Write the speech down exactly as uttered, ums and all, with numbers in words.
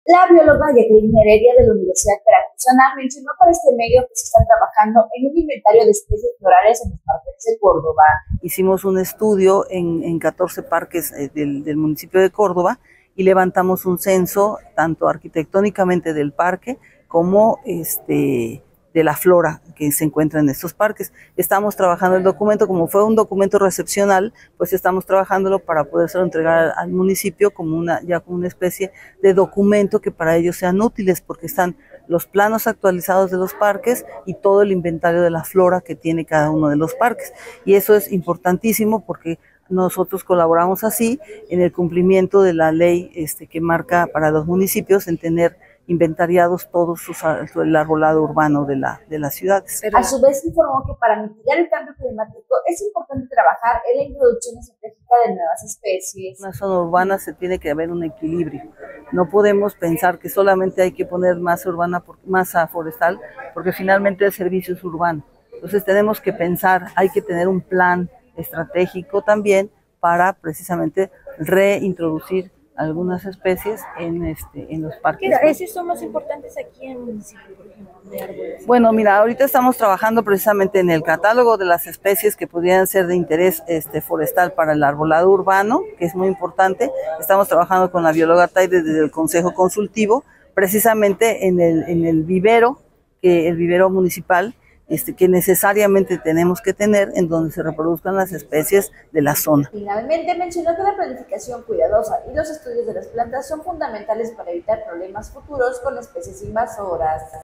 La bióloga Jacqueline Heredia de la Universidad Veracruzana mencionó para este medio que se está trabajando en un inventario de especies florales en los parques de Córdoba. Hicimos un estudio en, en catorce parques eh, del, del municipio de Córdoba y levantamos un censo tanto arquitectónicamente del parque como este de la flora que se encuentra en estos parques. Estamos trabajando el documento, como fue un documento recepcional, pues estamos trabajándolo para podérselo entregar al, al municipio como una, ya como una especie de documento que para ellos sean útiles, porque están los planos actualizados de los parques y todo el inventario de la flora que tiene cada uno de los parques. Y eso es importantísimo porque nosotros colaboramos así en el cumplimiento de la ley este, que marca para los municipios en tener inventariados todos sus, el arbolado urbano de, la, de las ciudades. A su vez informó que para mitigar el cambio climático es importante trabajar en la introducción estratégica de nuevas especies. En una zona urbana se tiene que haber un equilibrio. No podemos pensar que solamente hay que poner masa urbana, masa forestal, porque finalmente el servicio es urbano. Entonces tenemos que pensar, hay que tener un plan estratégico también para precisamente reintroducir algunas especies en este en los parques. ¿Qué especies son más importantes aquí en el municipio, por ejemplo, de árboles? Bueno, mira, ahorita estamos trabajando precisamente en el catálogo de las especies que podrían ser de interés este forestal para el arbolado urbano, que es muy importante. Estamos trabajando con la bióloga Taide desde el Consejo Consultivo, precisamente en el en el vivero, que el vivero municipal, Este, que necesariamente tenemos que tener en donde se reproduzcan las especies de la zona. Finalmente mencionó que la planificación cuidadosa y los estudios de las plantas son fundamentales para evitar problemas futuros con especies invasoras.